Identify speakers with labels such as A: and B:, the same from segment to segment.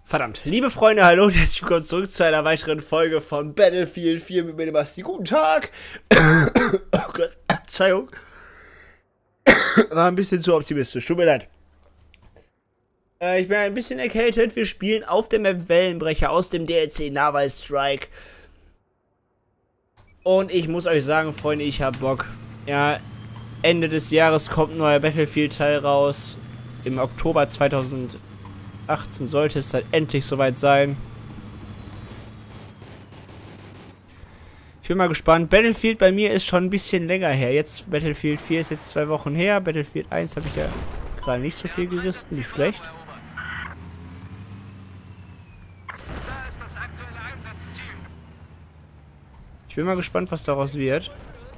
A: Verdammt. Liebe Freunde, hallo und herzlich willkommen zurück zu einer weiteren Folge von Battlefield 4 mit mir, dem Basti. Guten Tag. Oh Gott, Verzeihung. War ein bisschen zu optimistisch, tut mir leid. Ich bin ein bisschen erkältet. Wir spielen auf der Map Wellenbrecher aus dem DLC Naval Strike. Und ich muss euch sagen, Freunde, ich hab Bock. Ja, Ende des Jahres kommt ein neuer Battlefield-Teil raus. Im Oktober 2018 sollte es dann endlich soweit sein. Ich bin mal gespannt. Battlefield bei mir ist schon ein bisschen länger her. Jetzt Battlefield 4 ist jetzt 2 Wochen her. Battlefield 1 habe ich ja gerade nicht so viel gerissen. Nicht schlecht. Ich bin mal gespannt, was daraus wird.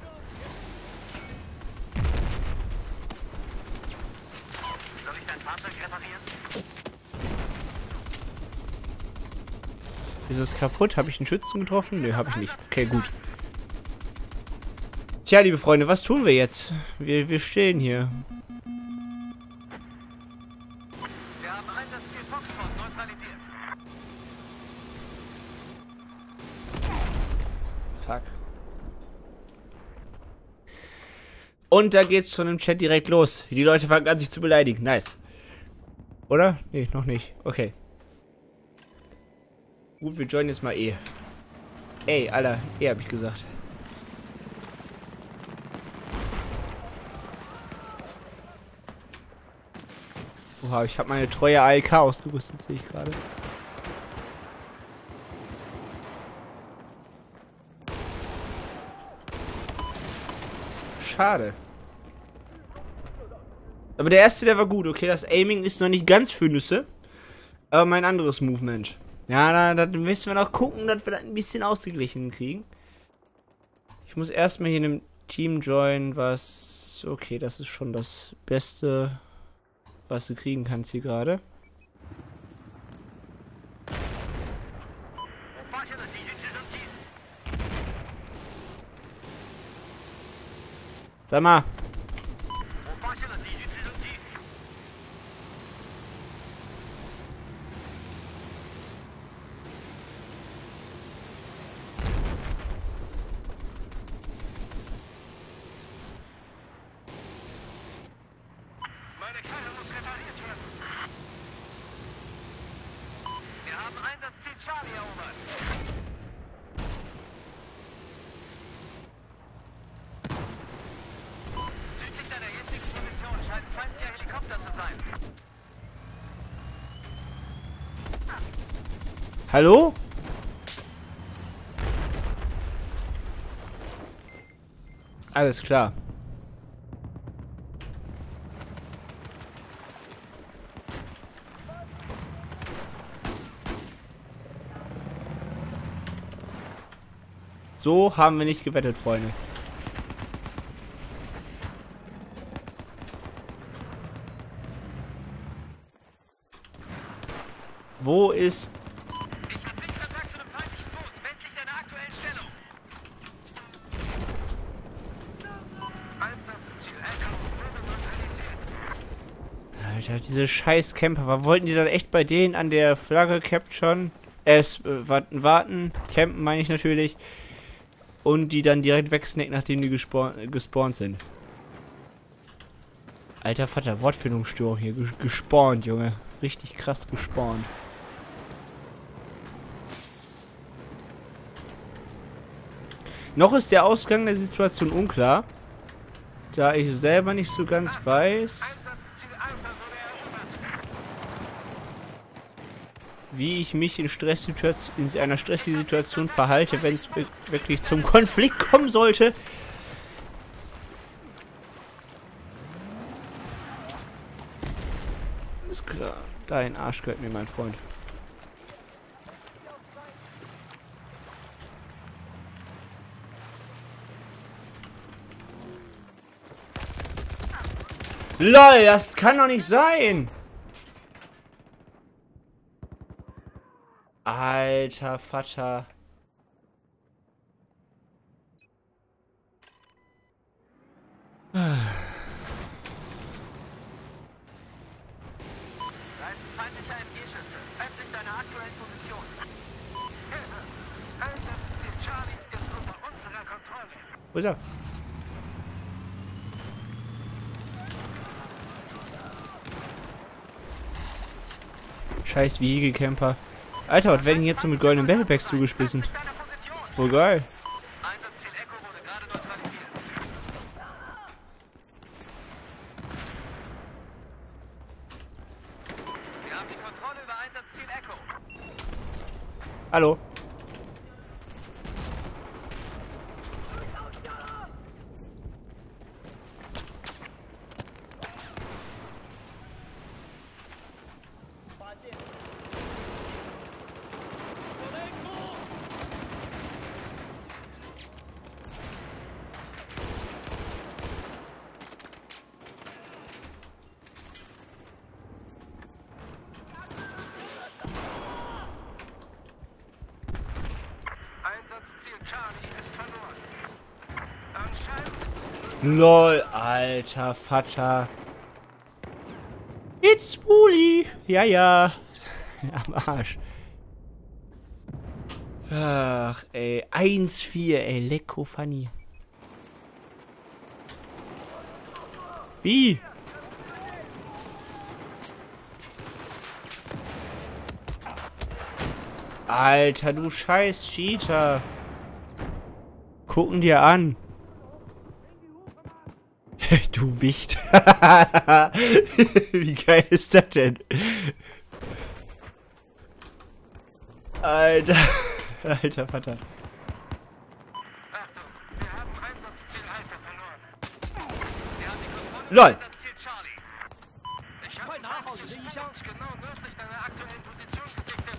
A: Wieso ist es kaputt? Habe ich einen Schützen getroffen? Ne, habe ich nicht. Okay, gut. Tja, liebe Freunde, was tun wir jetzt? Wir stehen hier.
B: Wir haben Einsatzziel Foxtrot neutralisiert.
A: Fuck. Und da geht's schon im Chat direkt los. Die Leute fangen an, sich zu beleidigen. Nice. Oder? Nee, noch nicht. Okay. Gut, wir joinen jetzt mal E. Ey, Alter, E hab ich gesagt. Oha, ich habe meine treue AEK ausgerüstet, sehe ich gerade. Schade. Aber der erste, der war gut, okay? Das Aiming ist noch nicht ganz für Nüsse. Aber mein anderes Movement. Ja, da müssen wir noch gucken, dass wir das ein bisschen ausgeglichen kriegen. Ich muss erstmal hier in einem Team joinen, was... Okay, das ist schon das Beste, was du kriegen kannst hier gerade. Sag mal.
B: Meine Karre muss repariert werden. Wir haben Einsatzziel Charlie erobert. Südlich deiner jetzigen Position scheinen feindliche Helikopter zu sein.
A: Hallo? Alles klar. So haben wir nicht gewettet, Freunde. Wo ist...
B: Ich habe Sichtkontakt zu einem feindlichen Boot westlich deiner aktuellen Stellung. Einsatzziel Echo wurde neutralisiert.
A: Alter, diese scheiß Camper. Wollten die dann echt bei denen an der Flagge capturen? Warten. Campen meine ich natürlich. Und die dann direkt wegsnacken, nachdem die gespawnt sind. Alter Vater, Wortfindungsstörung hier. Gespawnt, Junge. Richtig krass gespawnt. Noch ist der Ausgang der Situation unklar. Da ich selber nicht so ganz weiß,
B: Einsatzziel Alpha wurde erobert.
A: wie ich mich in einer stressigen Situation verhalte, wenn es wirklich zum Konflikt kommen sollte. Ist klar. Dein Arsch gehört mir, mein Freund. LOL, das kann doch nicht sein! Alter Vater.
B: feindlicher MG-Schütze. Westlich deiner aktuellen Position. Ziel Charlie ist unter unserer Kontrolle.
A: Wo ist er? Scheiß Wiegecamper. Alter, was werden jetzt so mit goldenen Battlepacks zugespissen? Voll geil.
B: Einsatzziel Echo wurde gerade neutralisiert. Wir haben die Kontrolle über Einsatzziel Echo.
A: Hallo.
B: Einsatzziel Charlie ist verloren. Anscheinend
A: LOL, alter Vater. It's Bully. Ja, ja. Am Arsch. Ach, ey. 1-4, ey. Lecko funny. Wie? Alter, du scheiß Cheater. Gucken dir an. Du Wicht. Wie geil ist das denn? Alter. Alter Vater.
B: Achtung, wir haben Einsatzziel Alpha verloren. Wir haben die Kontrolle
A: LOL.
B: über Einsatzziel Charlie. Ich habe feindliche Stellung genau nördlich deiner aktuellen Position gesichtet.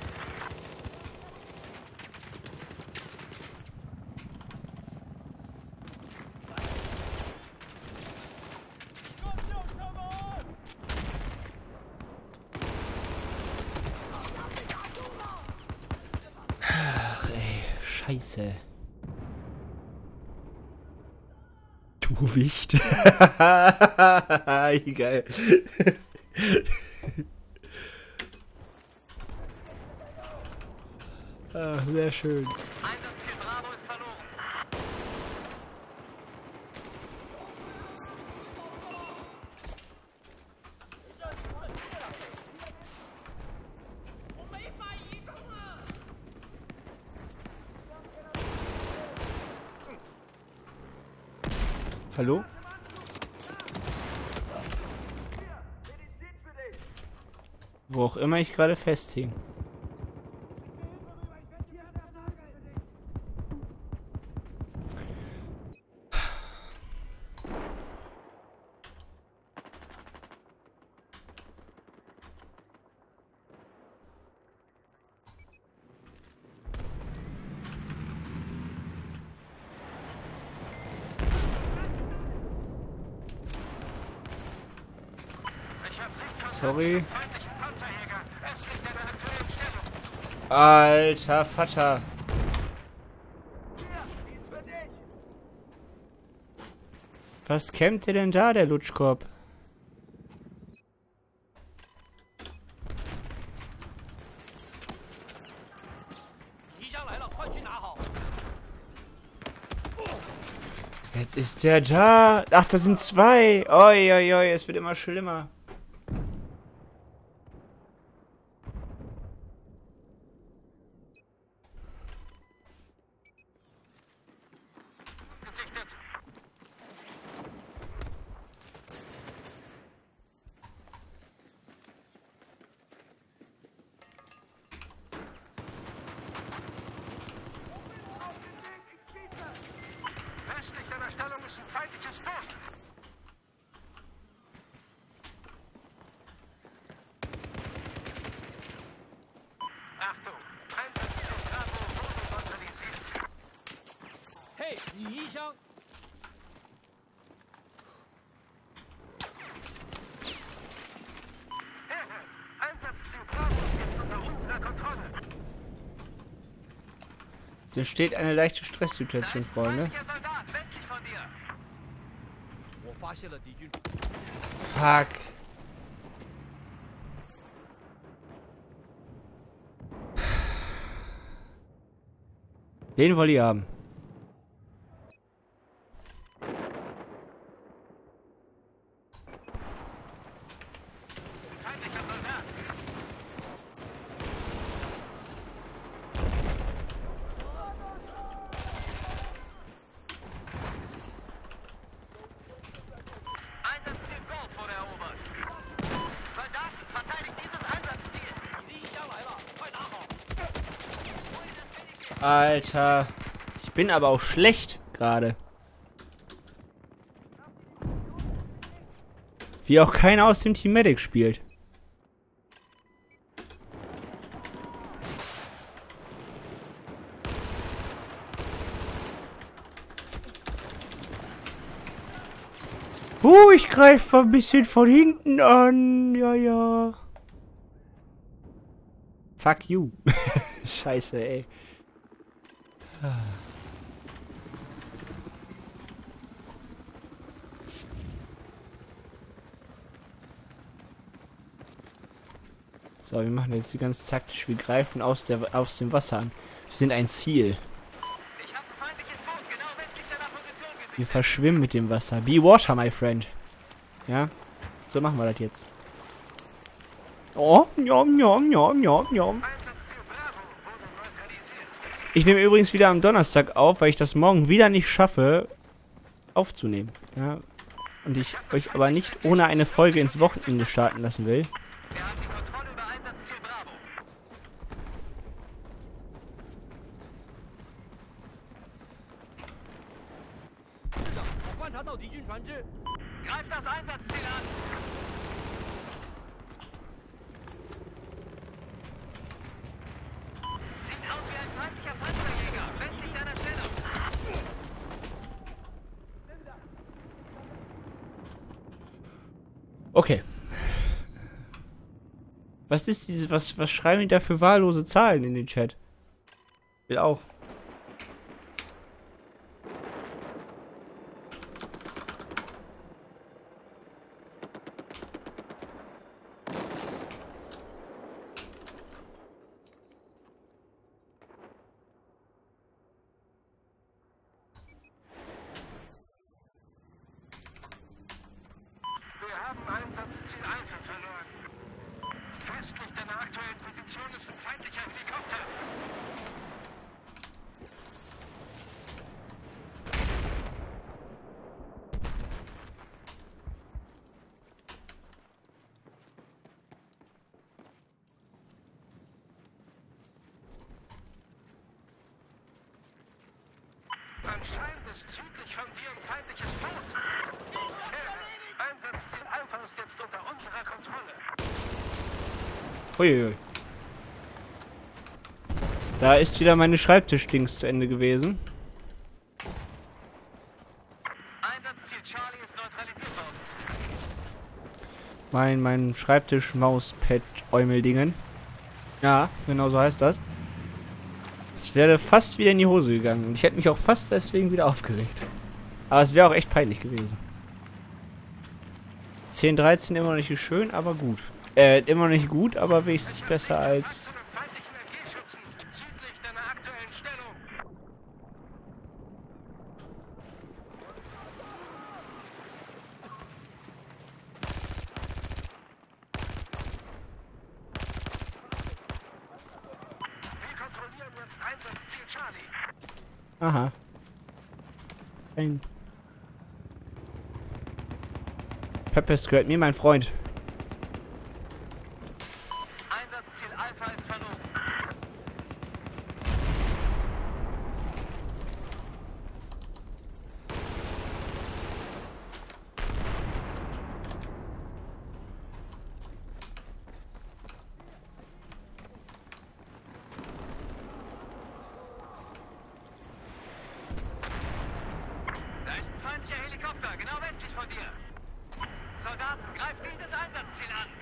A: Ach, ey. Scheiße. Du Wicht. Wie geil. Ach, sehr schön.
B: Einsatzziel Bravo ist verloren.
A: Hallo? Wo auch immer ich gerade festhing.
B: Ich habe Sichtkontakt
A: Sorry.
B: zum feindlichen Panzerjäger östlich deiner aktuellen Stellung.
A: Alter Vater. Was kämmt ihr denn da, der Lutschkopf? Jetzt ist der da. Ach, da sind zwei. Oi, oi, oi, es wird immer schlimmer.
B: Gesichtet. Westlich deiner Stellung ist ein feindliches Boot. Achtung, Einsatzziel Bravo wurde neutralisiert.
C: Hey, 你一箱。
B: Einsatzziel Bravo ist jetzt unter unserer Kontrolle.
A: Es entsteht eine leichte Stresssituation, Freunde.
B: Feindlicher Soldat, westlich von dir.
C: 我发现了敌军。
A: Fuck. Den wollte ich haben.
B: Feindlicher Soldat. Einsatzziel Gold wurde erobert. Soldaten, verteidigt dieses Einsatzziel.
C: 你的衣箱来了，快拿好！
A: Alter. Ich bin aber auch schlecht gerade. Wie auch keiner aus dem Team Medic spielt. Ich greife ein bisschen von hinten an. Ja, ja. Fuck you. Scheiße, ey. So, wir machen jetzt die ganz taktisch. Wir greifen aus dem Wasser an. Wir sind ein Ziel.
B: Ich habe ein feindliches Boot genau westlich deiner Position gesehen.
A: Wir verschwimmen mit dem Wasser. Be water, my friend. Ja? So machen wir das jetzt. Oh, njom, njom, njom, njom, njom.
B: Einsatzziel Bravo wurde neutralisiert.
A: Ich nehme übrigens wieder am Donnerstag auf, weil ich das morgen wieder nicht schaffe, aufzunehmen. Ja? Und ich euch aber nicht ohne eine Folge ins Wochenende starten lassen will.
B: Wir haben die Kontrolle über Einsatzziel Bravo.
C: 我观察到敌军船只，
B: Greift das Einsatzziel an. Sieht aus wie ein feindlicher Panzerjäger. Westlich deiner Stellung.
A: Okay. Was ist dieses, was schreiben die da für wahllose Zahlen in den Chat? Will auch.
B: Wir haben Einsatzziel Alpha verloren. Westlich deiner aktuellen Position ist ein feindlicher Helikopter. Anscheinend ist südlich von dir ein feindliches Boot. Einsatzziel Alpha ist jetzt unter unserer Kontrolle.
A: Uiuiui. Da ist wieder meine Schreibtischdings zu Ende gewesen.
B: Einsatzziel Charlie ist neutralisiert worden.
A: Mein Schreibtisch-Mauspad-Äumeldingen. Ja, genau so heißt das. Es wäre fast wieder in die Hose gegangen. Und ich hätte mich auch fast deswegen wieder aufgeregt. Aber es wäre auch echt peinlich gewesen. 10-13 immer noch nicht schön, aber gut. Immer noch nicht gut, aber wenigstens besser als...
B: Zu dem feindlichen MG-Schützen südlich deiner aktuellen Stellung. Wir kontrollieren jetzt Einsatzziel Charlie.
A: Aha. Ein... Peppes gehört mir, mein Freund.
B: Einsatzziel Alpha ist verloren. Da ist ein feindlicher Helikopter, genau westlich von dir. Soldaten, greift dieses Einsatzziel an.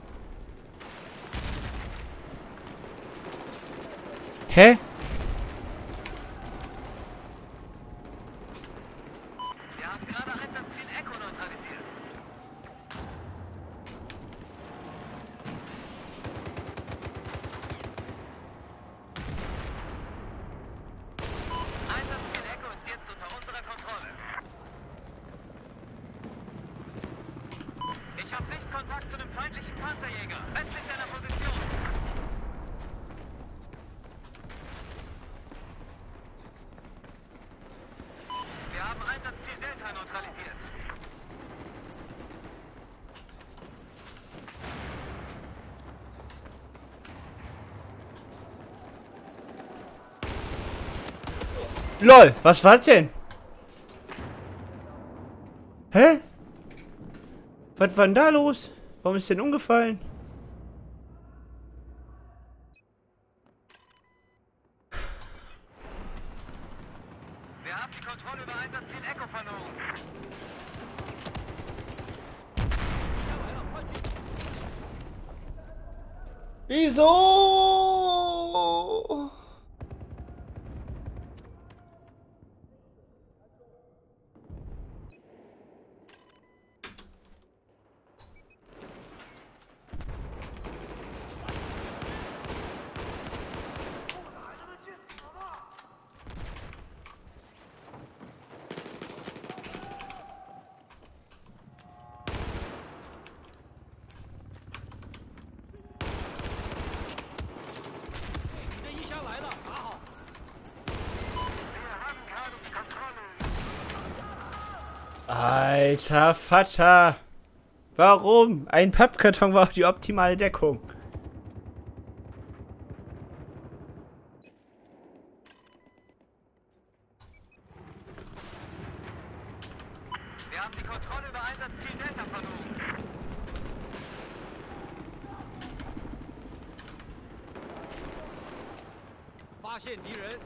A: Hä?
B: Wir haben gerade Einsatzziel Echo neutralisiert. feindlichen Panzerjäger, westlich deiner Position. Wir haben Einsatzziel Delta neutralisiert.
A: LOL, was war's denn? Hä? Was war denn da los? Warum ist denn umgefallen?
B: Wir haben die Kontrolle über Einsatzziel Echo verloren.
C: 敌下来了，快去！
A: Wieso? Alter Vater. Warum? Ein Pappkarton war auch die optimale Deckung.
B: Wir haben die Kontrolle über Einsatzziel Delta verloren.
C: Verfolgt敌人。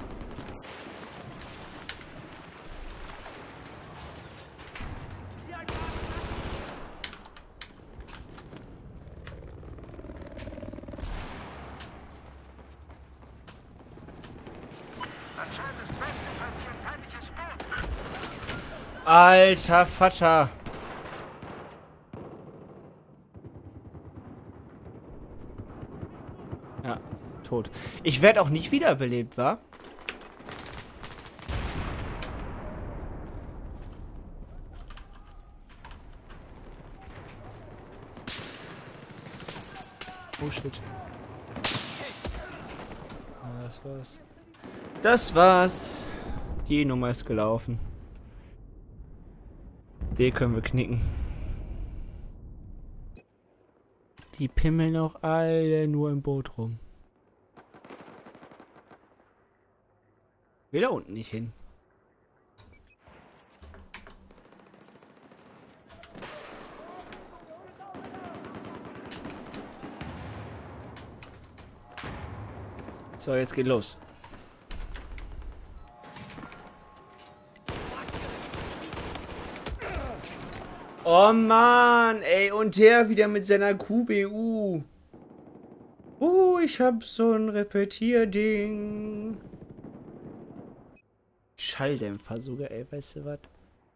B: Anscheinend ist westlich von hier ein feindliches Boot.
A: Alter Vater. Ja, tot. Ich werde auch nicht wiederbelebt, wa? Oh shit. Ja, das war's. Das war's. Die Nummer ist gelaufen. Die können wir knicken. Die pimmeln auch alle nur im Boot rum. Will da unten nicht hin. So, jetzt geht los. Oh Mann, ey, und der wieder mit seiner QBU. Ich hab so ein Repetierding. Schalldämpfer sogar, ey, weißt du was?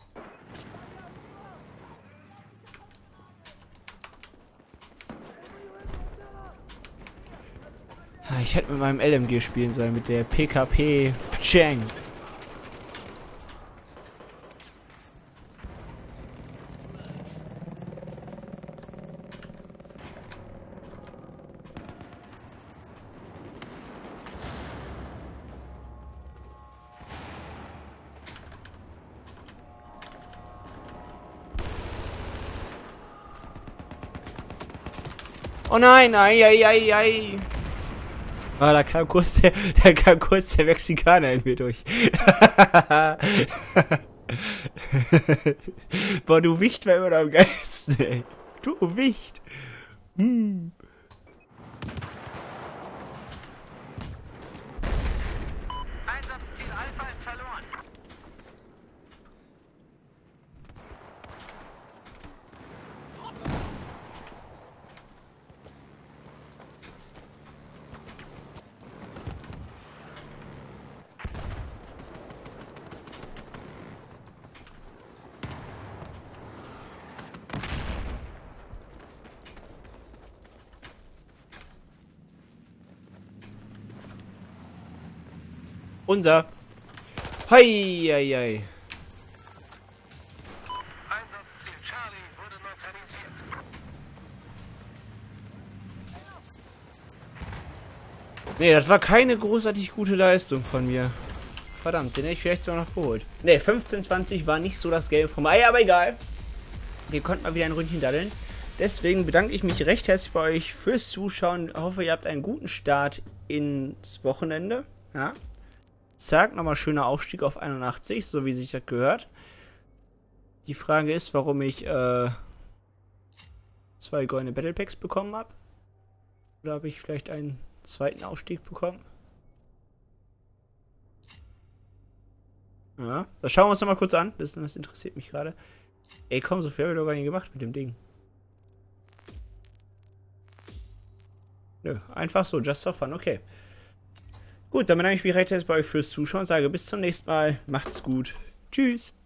A: Ich hätte mit meinem LMG spielen sollen, mit der PKP Pcheng. Oh nein, ei, ei, ei, ei. Ah, da kam kurz der Mexikaner in mir durch. Boah, du Wicht war immer noch am geilsten, ey. Du Wicht. Hm.
B: Einsatzziel Alpha ist verloren.
A: Unser. Hei, hei, hei.
B: Einsatzziel Charlie wurde neutralisiert.
A: Nee, das war keine großartig gute Leistung von mir. Verdammt, den hätte ich vielleicht sogar noch geholt. Nee, 15-20 war nicht so das Game vom Ei, aber egal. Wir konnten mal wieder ein Ründchen daddeln. Deswegen bedanke ich mich recht herzlich bei euch fürs Zuschauen. Ich hoffe, ihr habt einen guten Start ins Wochenende. Ja. Zack, nochmal schöner Aufstieg auf 81, so wie sich das gehört. Die Frage ist, warum ich 2 goldene Battle Packs bekommen habe. Oder habe ich vielleicht einen zweiten Aufstieg bekommen? Ja, das schauen wir uns nochmal kurz an. Das interessiert mich gerade. Ey, komm, so viel habe ich doch gar nicht gemacht mit dem Ding. Nö, einfach so, just for fun, okay. Gut, dann bedanke ich mich recht herzlich bei euch fürs Zuschauen. Sage bis zum nächsten Mal. Macht's gut. Tschüss.